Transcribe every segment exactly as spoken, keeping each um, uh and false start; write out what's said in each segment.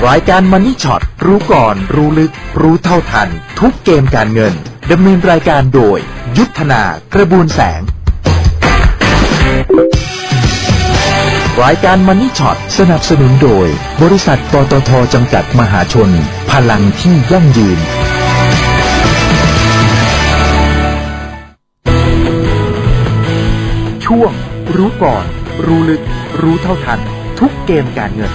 รายการ Money Shot รู้ก่อนรู้ลึกรู้เท่าทันทุกเกมการเงินดำเนินรายการโดยยุทธนากระบวนแสงรายการ Money Shot สนับสนุนโดยบริษัทปตท.จำกัดมหาชนพลังที่ยั่งยืนช่วงรู้ก่อนรู้ลึกรู้เท่าทันทุกเกมการเงิน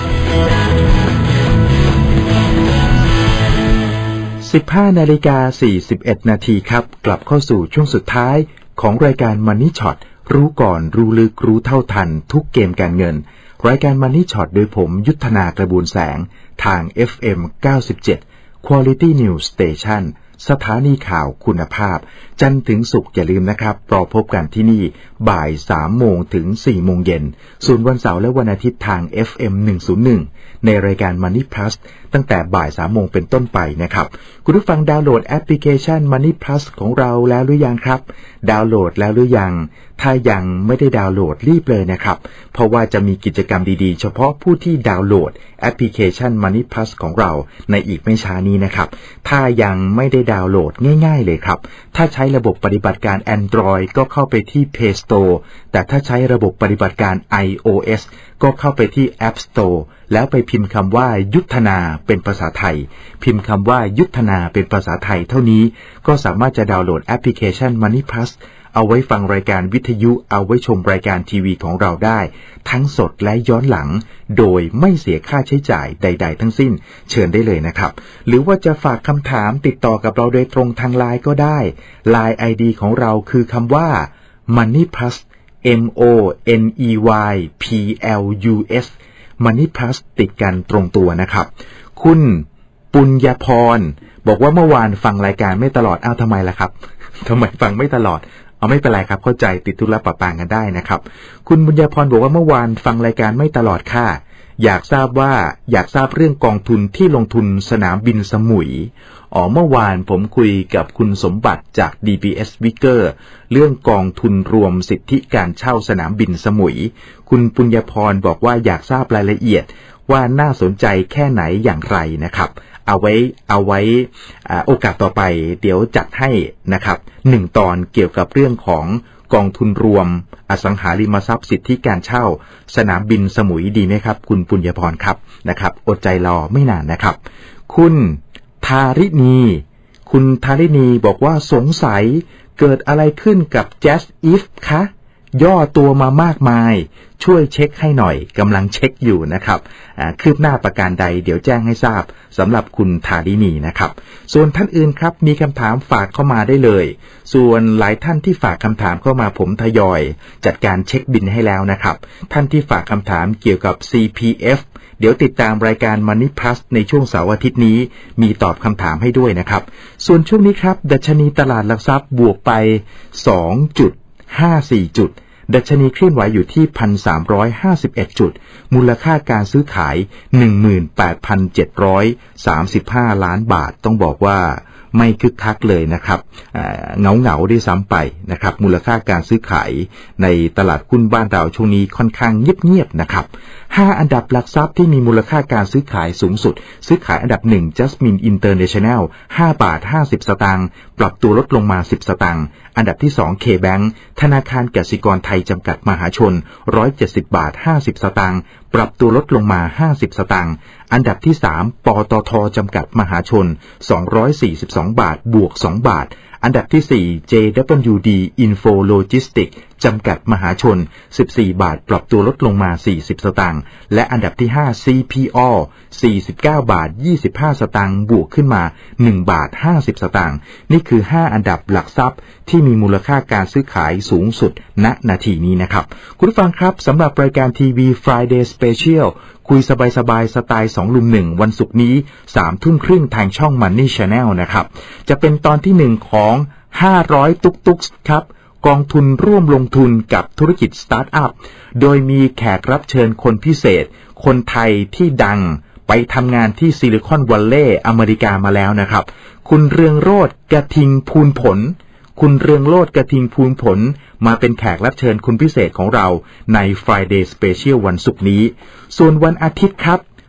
สิบห้านาฬิกาสี่สิบเอ็ดนาทีครับกลับเข้าสู่ช่วงสุดท้ายของรายการ Money Shot รู้ก่อนรู้ลึกรู้เท่าทันทุกเกมการเงินรายการ Money Shot โดยผมยุทธนากระบวนแสงทาง เอฟ เอ็ม เก้าสิบเจ็ด Quality News Station สถานีข่าวคุณภาพจันทร์ถึงศุกร์อย่าลืมนะครับรอพบกันที่นี่บ่ายสามโมงถึงสี่โมงเย็นส่วนวันเสาร์และวันอาทิตย์ทาง เอฟ เอ็ม หนึ่งศูนย์หนึ่งในรายการ Money Plus ตั้งแต่บ่ายสามโมงเป็นต้นไปนะครับคุณผู้ฟังดาวน์โหลดแอปพลิเคชัน Money Plus ของเราแล้วหรือยังครับดาวน์โหลดแล้วหรือยังถ้ายังไม่ได้ดาวน์โหลดรีบเลยนะครับเพราะว่าจะมีกิจกรรมดีๆเฉพาะผู้ที่ดาวน์โหลดแอปพลิเคชัน Money Plus ของเราในอีกไม่ช้านี้นะครับถ้ายังไม่ได้ดาวน์โหลดง่ายๆเลยครับถ้าใช้ระบบปฏิบัติการ Android ก็เข้าไปที่ Play Store แต่ถ้าใช้ระบบปฏิบัติการ iOS ก็เข้าไปที่ App Store แล้วไปพิมพ์คำว่ายุทธนาเป็นภาษาไทยพิมพ์คำว่ายุทธนาเป็นภาษาไทยเท่านี้ก็สามารถจะดาวน์โหลดแอปพลิเคชัน Money Plus เอาไว้ฟังรายการวิทยุเอาไว้ชมรายการทีวีของเราได้ทั้งสดและย้อนหลังโดยไม่เสียค่าใช้จ่ายใดๆทั้งสิ้นเชิญได้เลยนะครับหรือว่าจะฝากคำถามติดต่อกับเราโดยตรงทาง ไลน์ ก็ได้ ไลน์ ไอ ดี ของเราคือคำว่า Money Plus M O N E Y P L U S Money Plus ติดกันตรงตัวนะครับคุณปุญญพรบอกว่าเมื่อวานฟังรายการไม่ตลอดอ้าวทำไมล่ะครับทำไมฟังไม่ตลอดเอาไม่เป็นไรครับเข้าใจติดธุระปะปางกันได้นะครับคุณบุญญาพรบอกว่าเมื่อวานฟังรายการไม่ตลอดค่ะอยากทราบว่าอยากทราบเรื่องกองทุนที่ลงทุนสนามบินสมุยอ๋อเมื่อวานผมคุยกับคุณสมบัติจาก ดี บี เอส Wicker เรื่องกองทุนรวมสิทธิการเช่าสนามบินสมุยคุณปุญญาพรบอกว่าอยากทราบรายละเอียดว่าน่าสนใจแค่ไหนอย่างไรนะครับเอาไว้เอาไว้โอกาสต่อไปเดี๋ยวจัดให้นะครับหนึ่งตอนเกี่ยวกับเรื่องของกองทุนรวมอสังหาริมทรัพย์สิทธิการเช่าสนามบินสมุยดีไหมครับคุณปุญญาพรครับนะครับอดใจรอไม่นานนะครับคุณธารินีคุณธารินีบอกว่าสงสัยเกิดอะไรขึ้นกับ Just If คะย่อตัวมามากมายช่วยเช็คให้หน่อยกำลังเช็คอยู่นะครับคืบหน้าประการใดเดี๋ยวแจ้งให้ทราบสำหรับคุณธารินีนะครับส่วนท่านอื่นครับมีคำถามฝากเข้ามาได้เลยส่วนหลายท่านที่ฝากคำถามเข้ามาผมทยอยจัดการเช็คบินให้แล้วนะครับท่านที่ฝากคำถามเกี่ยวกับ ซี พี เอฟ เดี๋ยวติดตามรายการ Money Plus ในช่วงเสาร์อาทิตย์นี้มีตอบคำถามให้ด้วยนะครับส่วนช่วงนี้ครับดัชนีตลาดหลักทรัพย์บวกไป สองจุดห้าสี่ จุดดัชนีเคลื่อนไหวอยู่ที่ หนึ่งพันสามร้อยห้าสิบเอ็ด จุดมูลค่าการซื้อขาย หนึ่งหมื่นแปดพันเจ็ดร้อยสามสิบห้า ล้านบาทต้องบอกว่าไม่คึกคักเลยนะครับเงาเงาด้วยซ้ำไปนะครับมูลค่าการซื้อขายในตลาดหุ้นบ้านเราช่วงนี้ค่อนข้างเงียบๆนะครับห้าอันดับหลักทรัพย์ที่มีมูลค่าการซื้อขายสูงสุดซื้อขายอันดับหนึ่ง Jasmine International ห้าบาทห้าสิบสตางค์ปรับตัวลดลงมาสิบสตางค์อันดับที่สอง K-Bank ธนาคารกสิกรไทยจำกัดมหาชนหนึ่งร้อยเจ็ดสิบบาทห้าสิบสตางค์ปรับตัวลดลงมาห้าสิบสตางค์อันดับที่สามปตท.จำกัดมหาชนสองร้อยสี่สิบสองบาทบวกสองบาทอันดับที่สี่ เจ ดับเบิลยู ดี Info Logistics จำกัดมหาชนสิบสี่บาทปรับตัวลดลงมาสี่สิบสตางค์และอันดับที่ห้า ซี พี โอ สี่สิบเก้าบาทยี่สิบห้าสตางค์บวกขึ้นมาหนึ่งบาทห้าสิบสตางค์นี่คือห้าอันดับหลักทรัพย์ที่มีมูลค่าการซื้อขายสูงสุดณนาทีนี้นะครับคุณผู้ฟังครับสำหรับรายการทีวี Friday Special คุยสบายๆสไตล์สองลุมหนึ่งวันศุกร์นี้สามทุ่มครึ่งทางช่อง Money Channel นะครับจะเป็นตอนที่หนึ่งของห้าร้อยตุ๊กตุ๊กครับกองทุนร่วมลงทุนกับธุรกิจสตาร์ทอัพโดยมีแขกรับเชิญคนพิเศษคนไทยที่ดังไปทำงานที่ซิลิคอนวัลเลย์อเมริกามาแล้วนะครับคุณเรืองโรจน์กระทิงพูนผลคุณเรืองโรจน์กระทิงพูนผลมาเป็นแขกรับเชิญคนพิเศษของเราใน Friday Special วันศุกร์นี้ส่วนวันอาทิตย์ครับ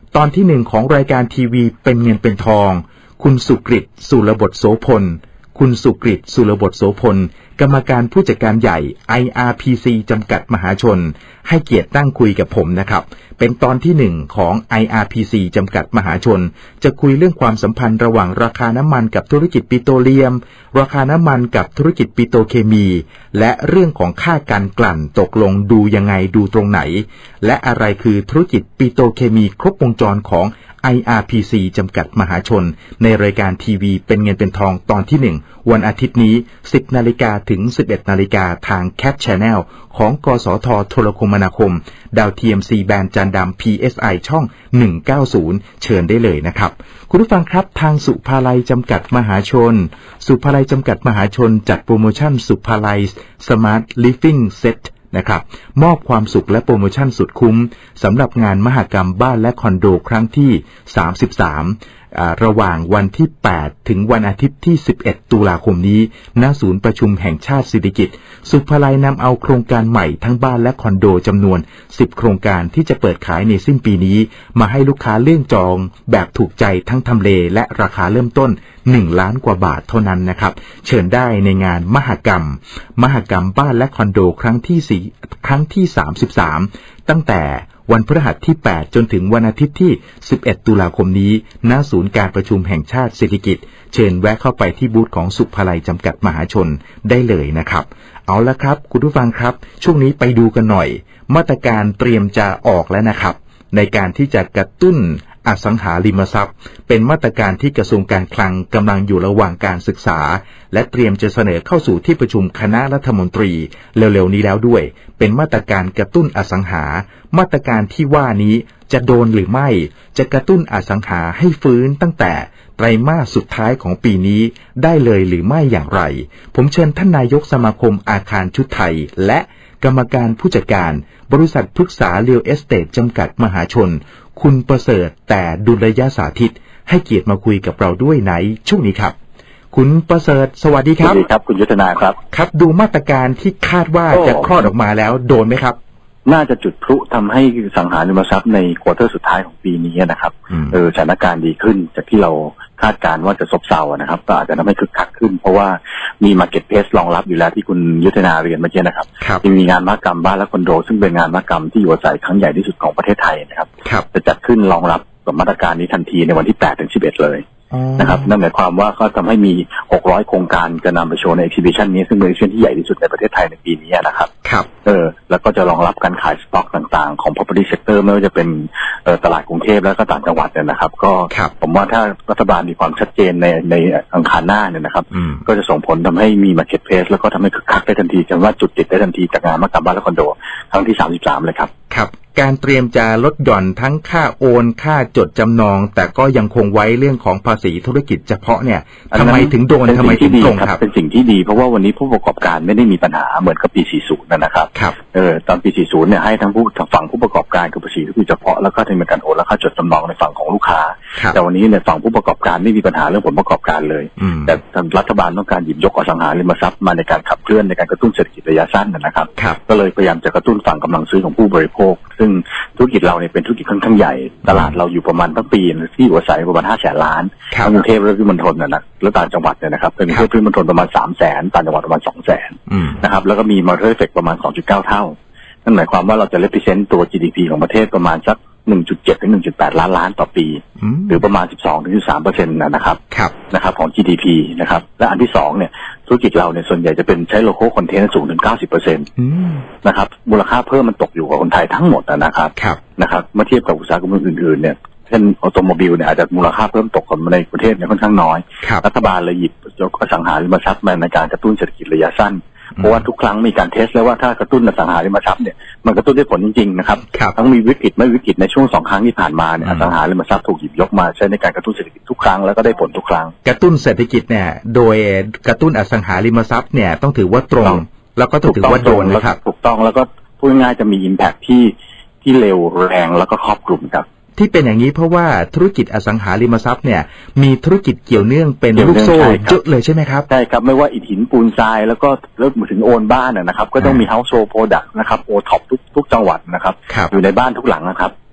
ตอนที่หนึ่งของรายการทีวีเป็นเงินเป็นทองคุณสุกฤตสุรบทโสพลคุณสุกฤตสุรบทโสพลกรรมการผู้จัดการใหญ่ ไอ อาร์ พี ซี จำกัดมหาชนให้เกียรตินั่งคุยกับผมนะครับเป็นตอนที่หนึ่งของ ไอ อาร์ พี ซี จำกัดมหาชนจะคุยเรื่องความสัมพันธ์ระหว่างราคาน้ำมันกับธุรกิจปิโตรเลียมราคาน้ำมันกับธุรกิจปิโตรเคมีและเรื่องของค่าการกลั่นตกลงดูยังไงดูตรงไหนและอะไรคือธุรกิจปิโตรเคมีครบวงจรของไอ อาร์ พี ซี จำกัดมหาชนในรายการทีวีเป็นเงินเป็นทองตอนที่หนึ่งวันอาทิตย์นี้ สิบนาฬิกาถึง สิบเอ็ดนาฬิกาทาง Cat Channel ของกสทโทรคมนาคมดาวเทียม C แบนด์จานดำ พี เอส ไอ ช่องหนึ่งเก้าศูนย์เชิญได้เลยนะครับคุณผู้ฟังครับทางสุภาลัยจำกัดมหาชนสุภาลัยจำกัดมหาชนจัดโปรโมชั่นสุภาลัย Smart Living Setนะครับมอบความสุขและโปรโมชั่นสุดคุ้มสำหรับงานมหกรรมบ้านและคอนโดครั้งที่สามสิบสามอ่าระหว่างวันที่แปดถึงวันอาทิตย์ที่สิบเอ็ดตุลาคมนี้ณศูนย์ประชุมแห่งชาติสิริกิติ์สุภาลัยนำเอาโครงการใหม่ทั้งบ้านและคอนโดจำนวนสิบโครงการที่จะเปิดขายในสิ้นปีนี้มาให้ลูกค้าเลื่อนจองแบบถูกใจทั้งทำเลและราคาเริ่มต้นหนึ่งล้านกว่าบาทเท่านั้นนะครับเชิญได้ในงานมหกรรมมหกรรมบ้านและคอนโดครั้งที่สี่ครั้งที่สามสิบสามตั้งแต่วันพฤหัสที่แปดจนถึงวันอาทิตย์ที่สิบเอ็ดตุลาคมนี้ณศูนย์การประชุมแห่งชาติเศรษฐกิจเชิญแวะเข้าไปที่บูธของสุภาลัยจำกัดมหาชนได้เลยนะครับเอาละครับคุณผู้ฟังครับช่วงนี้ไปดูกันหน่อยมาตรการเตรียมจะออกแล้วนะครับในการที่จะกระตุ้นอสังหาริมทรัพย์เป็นมาตรการที่กระทรวงการคลังกำลังอยู่ระหว่างการศึกษาและเตรียมจะเสนอเข้าสู่ที่ประชุมคณะรัฐมนตรีเร็วๆนี้แล้วด้วยเป็นมาตรการกระตุ้นอสังหามาตรการที่ว่านี้จะโดนหรือไม่จะกระตุ้นอสังหาให้ฟื้นตั้งแต่ไตรมาสสุดท้ายของปีนี้ได้เลยหรือไม่อย่างไรผมเชิญท่านนายกสมาคมอาคารชุดไทยและกรรมการผู้จัดการบริษัทพฤกษาเรียลเอสเตทจำกัดมหาชนคุณประเสริฐแต่ดุลยสาธิตให้เกียรติมาคุยกับเราด้วยในช่วงนี้ครับคุณประเสริฐสวัสดีครับสวัสดีครับคุณยุทธนาครับครับดูมาตรการที่คาดว่าจะคลอดออกมาแล้วโดนไหมครับน่าจะจุดพลุทำให้สังหาริมทรัพย์ในควอเตอร์สุดท้ายของปีนี้นะครับเออสถานการณ์ดีขึ้นจากที่เราคาดการณ์ว่าจะซบเซานะครับก็อาจจะทำให้คึกคักขึ้นเพราะว่ามีมาร์เก็ตเพสรองรับอยู่แล้วที่คุณยุทธนาเรียนเมื่อกี้นะครับมีงานมหกรรมบ้านและคอนโดซึ่งเป็นงานมหกรรมที่อยู่อาศัยครั้งใหญ่ที่สุดของประเทศไทยนะครับจะจัดขึ้นรองรับกับมาตรการนี้ทันทีในวันที่แปดถึงสิบเอ็ดเลยนะครับนั่นหมายความว่าก็ทำให้มีหกร้อยโครงการจะนำไปโชว์ใน exhibition นี้ซึ่งเป็น exhibition ที่ใหญ่ที่สุดในประเทศไทยในปีนี้นะครับครับเออแล้วก็จะรองรับการขายสต็อกต่างๆของ property sector ไม่ว่าจะเป็นตลาดกรุงเทพและก็ต่างจังหวัดเนี่ยนะครับก็ผมว่าถ้ารัฐบาลมีความชัดเจนในในอังคารหน้าเนี่ยนะครับก็จะส่งผลทำให้มี market place แล้วก็ทำให้คึกคักได้ทันทีจนว่าจุดติดได้ทันทีจากงานมหกรรมบ้านและคอนโดครั้งที่สามสิบสามเลยครับครับการเตรียมจะลดหย่อนทั้งค่าโอนค่าจดจำนองแต่ก็ยังคงไว้เรื่องของภาษีธุรกิจเฉพาะเนี่ยทำไมถึงโดนทำไมถึงตรงครับเป็นสิ่งที่ดีเพราะว่าวันนี้ผู้ประกอบการไม่ได้มีปัญหาเหมือนกับปีสี่สิบนะครับครับเออตอนปีสี่สิบเนี่ยให้ทั้งผู้ฝั่งผู้ประกอบการกับภาษีธุรกิจเฉพาะแล้วก็ในการโอนและค่าจดจำนองในฝั่งของลูกค้าแต่วันนี้ในฝั่งผู้ประกอบการไม่มีปัญหาเรื่องผลประกอบการเลยแต่รัฐบาลต้องการหยิบยกอสังหาริมทรัพย์มาในการขับเคลื่อนในการกระตุ้นเศรษฐกิจระยะสั้นนะครับก็เลยพยายามจะกระตุ้นฝั่งกำลังซื้อของผู้บริโภคซึ่งธุรกิจเราเนี่ยเป็นธุรกิจค่อนข้างใหญ่ตลาดเราอยู่ประมาณทั้งปีที่อยู่อาศัยประมาณห้าแสนล้านทั้งกรุงเทพและปริมณฑลนะแล้วต่างจังหวัดเนี่ยนะครับเป็นกรุงเทพปริมณฑลประมาณสามแสนต่างจังหวัดประมาณสองแสนนะครับแล้วก็มีมัลติเอฟเฟกต์ประมาณ สองจุดเก้า เท่านั่นหมายความว่าเราจะ represent ตัว จี ดี พี ของประเทศประมาณสัก หนึ่งจุดเจ็ด ถึง หนึ่งจุดแปด ล้านล้านต่อปีหรือประมาณ สิบสองถึงสิบสามเปอร์เซ็นต์ นะครับนะครับของ จี ดี พี นะครับและอันที่สองเนี่ยธุรกิจเราเนี่ยส่วนใหญ่จะเป็นใช้โลโก้คอนเทนต์สูงถึง เก้าสิบเปอร์เซ็นต์ นะครับมูลค่าเพิ่มมันตกอยู่กับคนไทยทั้งหมดนะครับนะครับเมื่อเทียบกับอุตสาหกรรมอื่นๆเนี่ยเช่นออโตโมบิลเนี่ยอาจจะมูลค่าเพิ่มตกของในประเทศเนี่ยค่อนข้างน้อยรัฐบาลเลยหยิบยกอสังหาริมทรัพย์มาในการกระตุ้นเศรษฐกิจระยะสั้นเพราะว่าทุกครั้งมีการเทสแล้วว่าถ้ากระตุ้นอสังหาริมทรัพย์เนี่ยมันกระตุ้นได้ผลจริงๆนะครับทั้งมีวิกฤตไม่วิกฤตในช่วงสองครั้งที่ผ่านมาเนี่ยอสังหาริมทรัพย์ถูกหยิบยกมาใช้ในการกระตุ้นเศรษฐกิจทุกครั้งแล้วก็ได้ผลทุกครั้งกระตุ้นเศรษฐกิจเนี่ยโดยกระตุ้นอสังหาริมทรัพย์เนี่ยต้องถือว่าตรงแล้วก็ต้องถือว่าโดนนะครับถูกต้องแล้วก็พูดง่ายๆจะมี impact ที่ที่เร็วแรงแล้วก็ครอบคลุมครับที่เป็นอย่างนี้เพราะว่าธุรกิจอสังหาริมทรัพย์เนี่ยมีธุรกิจเกี่ยวเนื่องเป็นลูกโซ่เยอะเลยใช่ไหมครับใช่ครับไม่ว่าอิฐหินปูนทรายแล้วก็เริ่มถึงโอนบ้านนะครับก็ต้องมี household product นะครับโอท็อปทุกทุกจังหวัดนะครับอยู่ในบ้านทุกหลังนะครับ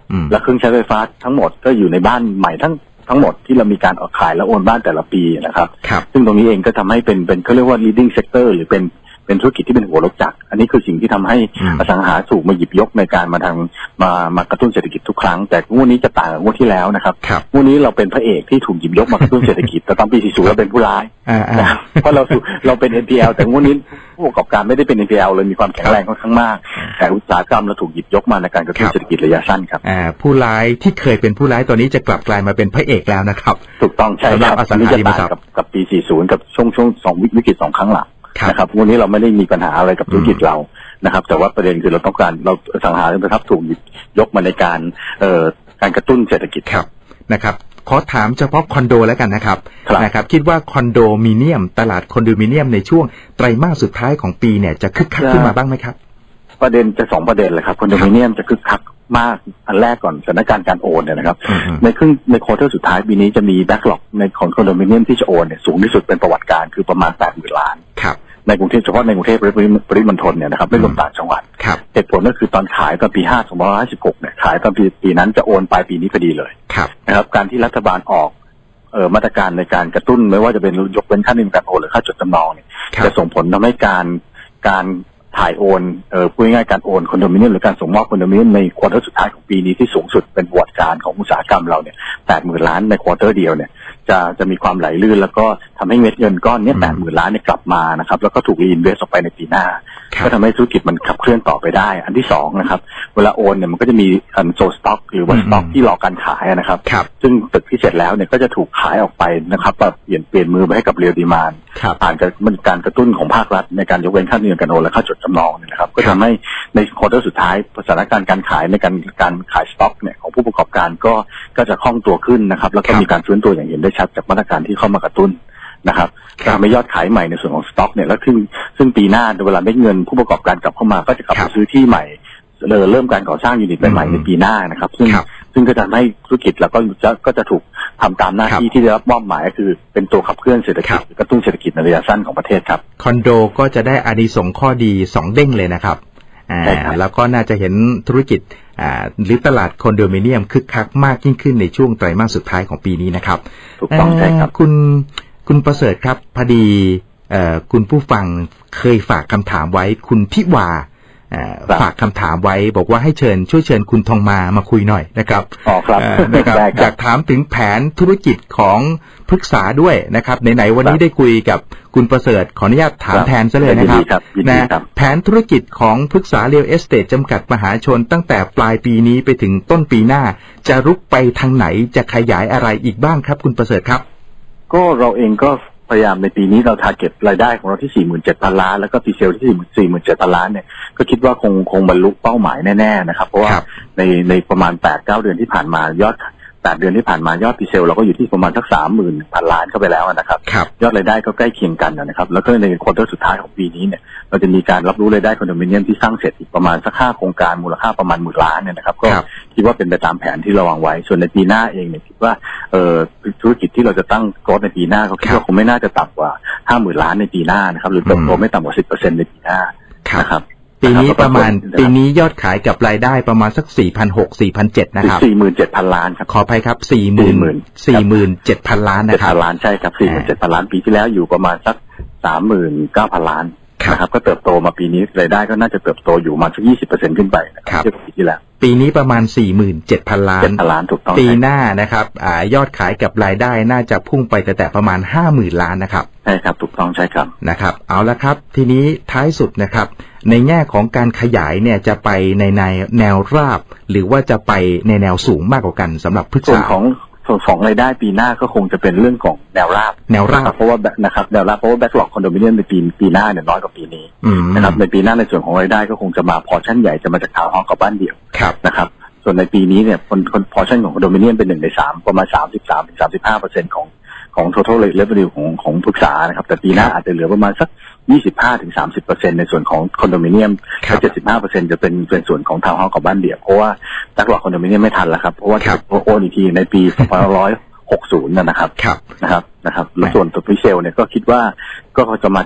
และเครื่องใช้ไฟฟ้าทั้งหมดก็อยู่ในบ้านใหม่ทั้งทั้งหมดที่เรามีการออกขายและโอนบ้านแต่ละปีนะครับซึ่งตรงนี้เองก็ทำให้เป็นเป็นเขาเรียกว่า leading sector หรือเป็นเป็นธุรกิจที่เป็นหัวรถจักรอันนี้คือสิ่งที่ทำให้อสังหาถูกมาหยิบยกในการมาทางมามากระตุ้นเศรษฐกิจทุกครั้งแต่งวดนี้จะต่างกับงวดที่แล้วนะครับงวดนี้เราเป็นพระเอกที่ถูกหยิบยกมากระตุ้นเศรษฐกิจแต่ตอนปีสี่สิบเราเป็นผู้ร้ายนะเพราะเราเราเป็น เอ็น พี แอล แต่งวดนี้ผู้ประกอบการไม่ได้เป็น เอ็น พี แอล เลยมีความแข็งแรงค่อนข้างมากแต่อุตสาหกรรมเราถูกหยิบยกมาในการกระตุ้นเศรษฐกิจระยะสั้นครับผู้ร้ายที่เคยเป็นผู้ร้ายตอนนี้จะกลับกลายมาเป็นพระเอกแล้วนะครับถูกต้องใช่ครับอันนี้จะต่างกับกับปีสี่สิบกับช่วงช่วงสองวิกฤตสองครั้งหลังนะครับวันนี้เราไม่ได้มีปัญหาอะไรกับธุรกิจเรานะครับแต่ว่าประเด็นคือเราต้องการเราสังหาริมทรัพย์ถูกยกมาในการเอ่อการกระตุ้นเศรษฐกิจครับนะครับขอถามเฉพาะคอนโดแล้วกันนะครับนะครับคิดว่าคอนโดมิเนียมตลาดคอนโดมิเนียมในช่วงไตรมาสสุดท้ายของปีเนี่ยจะคึกคักขึ้นมาบ้างไหมครับประเด็นจะสองประเด็นเลยครับคอนโดมิเนียมจะคึกคักมากอันแรกก่อนสถานการณ์การโอนเนี่ยนะครับในครึ่งในควอเตอร์สุดท้ายปีนี้จะมีแบ็กหล็อกในของคอนโดมิเนียมที่จะโอนเนี่ยสูงที่สุดเป็นประวัติการคือประมาณแปดหมื่นล้านในกรุงเทพเฉพาะในกรุงเทพปริมณฑลเนี่ยนะครับไม่รวมต่างจังหวัดเหตุผลก็คือตอนขายตอนปีห้าสองพันห้าร้อยสิบหกเนี่ยขายตอนปีปีนั้นจะโอนปลายปีนี้พอดีเลยนะครับการที่รัฐบาลออกเอ่อมาตรการในการกระตุ้นไม่ว่าจะเป็นยกเว้นค่านิยมการโอนหรือค่าจดจำนองเนี่ยจะส่งผลทำให้การการถ่ายโอนเอ่อพูดง่ายๆการโอนคอนโดมิเนียมหรือการส่งมอบคอนโดมิเนียมในควอเตอร์สุดท้ายของปีนี้ที่สูงสุดเป็นประวัติการของอุตสาหกรรมเราเนี่ยแปดหมื่นล้านในควอเตอร์เดียวเนี่ยจะจะมีความไหลลื่นแล้วก็ทำให้เม็ดเงินก้อนนี้แปดหมื่นล้านเนี่ยกลับมานะครับแล้วก็ถูกรีอินเวสต์ออกไปในปีหน้าก็ทำให้ธุรกิจมันขับเคลื่อนต่อไปได้อันที่สองนะครับเวลาโอนเนี่ยมันก็จะมีอันโซสต็อกหรือว่าสต็อกที่รอการขายนะครับซึ่งตึกที่เสร็จแล้วเนี่ยก็จะถูกขายออกไปนะครับแบบเปลี่ยนเปลี่ยนมือไปให้กับเรียลดีมานด์ผ่านการกระตุ้นของภาครัฐในการยกเว้นค่านิยมการโอนและค่าจดจำนองเนี่ยนะครับก็ทำให้ในควอเตอร์สุดท้ายสถานการณ์การขายในการการขายสต็อกเนี่ยของผู้ประกอบการก็ก็จะคล่องตัวขึ้นนะครับแล้วก็มีการฟื้นตัวอย่างเห็นได้ชัดจากมาตรการที่เข้ามากระตุ้นนะครับทำให้ยอดขายใหม่ในส่วนของสต็อกเนี่ยแล้วซึ่งซึ่งปีหน้าเวลาได้เงินผู้ประกอบการกลับเข้ามาก็จะกลับไปซื้อที่ใหม่เริ่มการก่อสร้างยูนิตใหม่ในปีหน้านะครับซึ่งซึ่งก็จะทำให้ธุรกิจเราก็จะก็จะถูกทำตามหน้าที่ที่ได้รับมอบหมายก็คือเป็นตัวขับเคลื่อนเศรษฐกิจกระตุ้นเศรษฐกิจในระยะสั้นของประเทศครับคอนโดก็จะได้อานิสงส์ข้อดีสองเด้งเลยนะครับอ่าแล้วก็น่าจะเห็นธุรกิจอ่าหรือตลาดคอนโดมิเนียมคึกคักมากยิ่งขึ้นในช่วงไตรมาสสุดท้ายของปีนี้นะครับถูกต้องใช่ครับคุณคุณประเสริฐครับพอดีเอ่อคุณผู้ฟังเคยฝากคำถามไว้คุณทิวาฝากคำถามไว้บอกว่าให้เชิญช่วยเชิญคุณทองมามาคุยหน่อยนะครับอ๋อครับนะครับอยากถามถึงแผนธุรกิจของพฤกษาด้วยนะครับไหนๆวันนี้ได้คุยกับคุณประเสริฐขออนุญาตถามแทนซะเลยนะครับนะแผนธุรกิจของพฤกษาเรียลเอสเตทจำกัดมหาชนตั้งแต่ปลายปีนี้ไปถึงต้นปีหน้าจะรุกไปทางไหนจะขยายอะไรอีกบ้างครับคุณประเสริฐครับก็เราเองก็พยายามในปีนี้เราทาร์เก็ตรายได้ของเราที่ สี่หมื่นเจ็ดพัน ล้านแล้วก็ปีเซลที่ สี่หมื่นเจ็ดพัน ล้านเนี่ยก็คิดว่าคงคงบรรลุเป้าหมายแน่ๆนะครับเพราะว่าในในประมาณ แปดเก้า เดือนที่ผ่านมายอดแปดเดือนที่ผ่านมายอดปีเซลเราก็อยู่ที่ประมาณสัก สามหมื่นพัน ล้านเข้าไปแล้วนะครับยอดรายได้ก็ใกล้เคียงกันนะครับแล้วก็ในควอเตอร์สุดท้ายของปีนี้เนี่ยเราจะมีการรับรู้รายได้คอนโดมิเนียมที่สร้างเสร็จอีกประมาณสักห้าโครงการมูลค่าประมาณหมื่นล้านเนี่ยนะครับก็คิดว่าเป็นไปตามแผนที่เราวางไว้ส่วนในปีหน้าเองเนี่ยคิดว่าเอ่อธุรกิจที่เราจะตั้งโกรธในปีหน้าเขาคิดว่าคงไม่น่าจะต่ำกว่า ห้าหมื่น ล้านในปีหน้านะครับหรือเติบโตไม่ต่ำกว่า สิบเปอร์เซ็นต์ ในปีหน้านะครับปีนี้ประมาณปีนี้ยอดขายกับรายได้ประมาณสัก สี่พันหกร้อย สี่พันเจ็ดร้อย นะครับสี่หมื่นเจ็ดพัน ล้านครับขออภัยครับ สี่หมื่น สี่หมื่นเจ็ดพัน ล้านนะครับเจ็ดพัน ล้านใช่ครับ สี่หมื่นเจ็ดพัน ล้านปีที่แล้วอยู่ประมาณสัก สามหมื่นเก้าพัน ล้านนะครับก็เติบโตมาปีนี้รายได้ก็น่าจะเติบโตอยู่มาสัก ยี่สิบเปอร์เซ็นต์ ขึ้นไปนะครับเทียบกับปีที่แล้วปีนี้ประมาณ สี่หมื่นเจ็ดพัน ล้านเจ็ดพัน ล้านถูกต้องปีหน้านะครับอ่ายอดขายกับรายได้น่าจะพุ่งไปแต่แต่ประมาณ ห้าหมื่น ล้านนะครับใช่ครับถูกต้องใช่ครับนะครับเอาละครับทีนี้ท้ายสุดนะครับในแง่ของการขยายเนี่ยจะไปในในแนวราบหรือว่าจะไปในแนวสูงมากกว่ากันสำหรับพฤกษาส่วนของส่วนของรายได้ปีหน้าก็คงจะเป็นเรื่องของแนวราบแนวราบเพราะว่านะครับแนวราบเพราะว่าแบ็คหลอกคอนโดมิเนียมในปีปีหน้าเนี่ยน้อยกว่าปีนี้นะครับในปีหน้าในส่วนของรายได้ก็คงจะมาพอร์ชั่นใหญ่จะมาจากทาวน์เฮาส์กับบ้านเดี่ยวนะครับส่วนในปีนี้เนี่ยคนคนพอร์ชั่นของคอนโดมิเนียมเป็นหนึ่งในสามประมาณ สามสิบสามถึงสามสิบห้าเปอร์เซ็นต์ ของของ total revenue ของของพฤกษานะครับแต่ปีหน้าอาจจะเหลือประมาณสัก ยี่สิบห้าถึงสามสิบเปอร์เซ็นต์ ในส่วนของคอนโดมิเนียมและ เจ็ดสิบห้าเปอร์เซ็นต์ จะเป็นเป็นส่วนของทาวน์เฮาส์กับบ้านเดี่ยวเพราะว่าแบ็คหลอกคอนโดมิเนียมไม่ทันแล้วครับเพราะว่าโอนอีกทีในปีสองพันห้าร้อยหกสิบนะครับนะครับนะครับแล้วส่วนตัวพิเซลเนี่ยก็คิดว่าก็จะมาจาก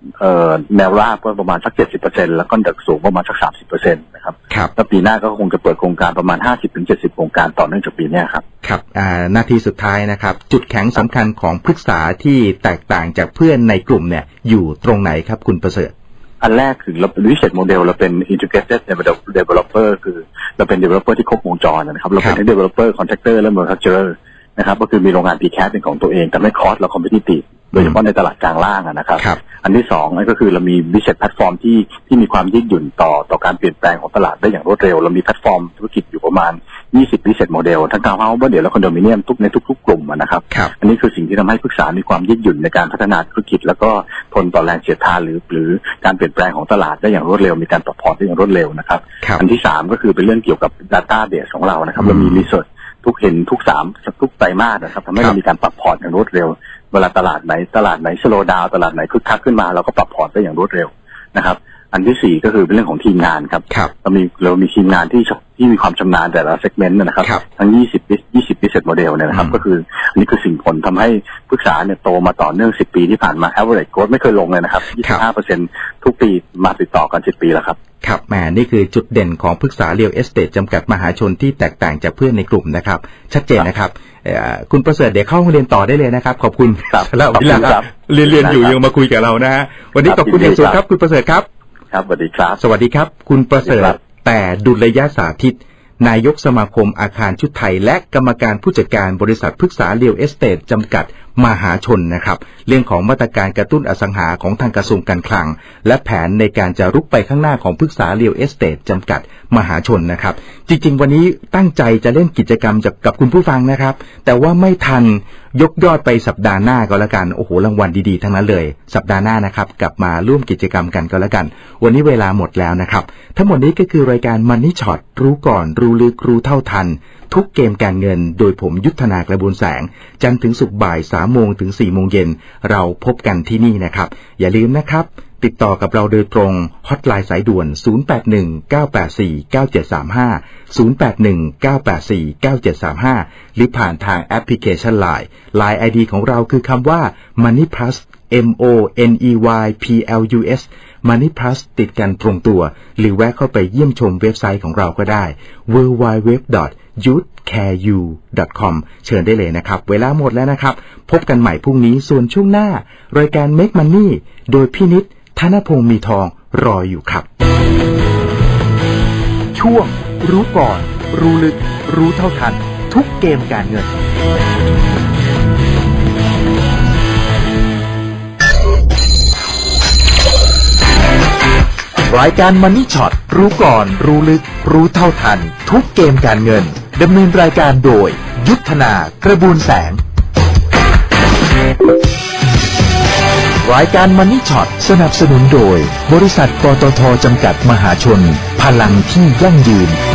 เอ่อแนวราบก็ประมาณสัก เจ็ดสิบเปอร์เซ็นต์ แล้วก็ตึกสูงประมาณสัก สามสิบเปอร์เซ็นต์ นะครับแล้วปีหน้าก็คงจะเปิดโครงการประมาณ ห้าสิบถึงเจ็ดสิบ โครงการต่อเนื่องจากปีนี้ครับครับอ่านาทีสุดท้ายนะครับจุดแข็งสำคัญของพฤกษาที่แตกต่างจากเพื่อนในกลุ่มเนี่ยอยู่ตรงไหนครับคุณประเสริฐอันแรกคือเราเป็นวิเศษโมเดลเราเป็น integrated developer คือเราเป็น developer ที่ครบวงจรนะครับเราเป็นทั้ง developer contractor และ manufacturer นะครับก็คือมีโรงงาน พี แคส เป็นของตัวเองแต่ไม่คอสเรา competitive โดยเฉพาะในตลาดกลางล่างนะครับอันที่สองนั่นก็คือเรามีวิเศษแพลตฟอร์มที่ที่มีความยืดหยุ่นต่อต่อการเปลี่ยนแปลงของตลาดได้อย่างรวดเร็วเรามีแพลตฟอร์มธุรกิจอยู่ประมาณยี่สิบวิเศษโมเดลทั้งทาวน์เฮ้าส์บ้านเดี่ยวและคอนโดมิเนียมทุกในทุกๆกลุ่มนะครับอันนี้คือสิ่งที่ทำให้ปรึกษามีความยืดหยุ่นในการพัฒนาธุรกิจแล้วก็ทนต่อแรงเสียดทานหรือหรือการเปลี่ยนแปลงของตลาดได้อย่างรวดเร็วมีการปรับพอร์ตได้อย่างรวดเร็วนะครับอันที่สามก็คือเป็นเรื่องเกี่ยวกับ Database ของเรานะครับเรามี Research ทุกเห็นทุกสามทุกไตรมาสนะครับทำให้เรามีการปรับพอร์ตอย่างรวดเร็วเวลาตลาดไหนตลาดไหนสโลว์ดาวน์ตลาดไหนคึกคักขึ้นมาเราก็ปรับพอร์ตได้อย่างรวดเร็วนะครับอันที่สี่ก็คือเป็นเรื่องของทีมงานครับเรามีเรามีทีมงานที่ที่มีความชำนาญแต่ละเซกเมนต์นะครับทั้งยี่สิบ ยี่สิบ business model เนี่ยนะครับก็คืออันนี้คือสิ่งผลทำให้ปรึกษาเนี่ยโตมาต่อเนื่องสิบปีที่ผ่านมา average growth ไม่เคยลงเลยนะครับ ยี่สิบห้าเปอร์เซ็นต์ ทุกปีมาติดต่อกันสิบปีแล้วครับครับแหมนี่คือจุดเด่นของปรึกษา Real Estate จำกัดมหาชนที่แตกต่างจากเพื่อนในกลุ่มนะครับชัดเจนนะครับคุณประเสริฐเดี๋ยวเข้าห้องเรียนต่อได้เลยนะครับขอบคุณแล้วเวลาเรียนเรียนอยู่ยังมาคุยกับเรานะฮะวันนี้ขอบคุณอย่างสูงครับคุณประเสริฐครับครับสวัสดีครับสวัสดีครับคุณประเสริฐแต่ดุลยสาธิตนายกสมาคมอาคารชุดไทยและกรรมการผู้จัดการบริษัทพฤกษา Real Estate จำกัดมหาชนนะครับเรื่องของมาตรการกระตุ้นอสังหาของทางกระทรวงการคลังและแผนในการจะรุกไปข้างหน้าของพฤกษา Real Estate จำกัดมหาชนนะครับจริงๆวันนี้ตั้งใจจะเล่นกิจกรรมกับคุณผู้ฟังนะครับแต่ว่าไม่ทันยกยอดไปสัปดาห์หน้าก็แล้วกันโอ้โหรางวัลดีๆทั้งนั้นเลยสัปดาห์หน้านะครับกลับมาร่วมกิจกรรมกันก็แล้วกันวันนี้เวลาหมดแล้วนะครับทั้งหมดนี้ก็คือรายการ Money Shot รู้ก่อนรู้ลึกรู้เท่าทันทุกเกมการเงินโดยผมยุทธนากระบวนแสงจันทร์ถึงศุกร์บ่าย สามโมงถึง สี่โมงเย็นเราพบกันที่นี่นะครับอย่าลืมนะครับติดต่อกับเราโดยตรงฮอตไลน์สายด่วนศูนย์ แปด หนึ่ง เก้า แปด สี่ เก้า เจ็ด สาม ห้า ศูนย์ แปด หนึ่ง เก้า แปด สี่ เก้า เจ็ด สาม ห้าหรือผ่านทางแอปพลิเคชัน ไลน์ ไลน์ ไอ ดี ของเราคือคำว่า Money Plus M O N E Y P L U S Money Plus ติดกันตรงตัวหรือแวะเข้าไปเยี่ยมชมเว็บไซต์ของเราก็ได้ ดับเบิลยู ดับเบิลยู ดับเบิลยู ดอท ยูท แคร์ ยู ดอท คอม เชิญได้เลยนะครับเวลาหมดแล้วนะครับพบกันใหม่พรุ่งนี้ส่วนช่วงหน้ารายการ Make Money โดยพี่นิดธนพงษ์มีทองรออยู่ครับช่วงรู้ก่อนรู้ลึกรู้เท่าทันทุกเกมการเงินรายการ Money Shot รู้ก่อนรู้ลึกรู้เท่าทันทุกเกมการเงินดำเนินรายการโดยยุทธนากระบวนแสงรายการ Money Shot สนับสนุนโดยบริษัทปตท.จำกัดมหาชนพลังที่ยั่งยืน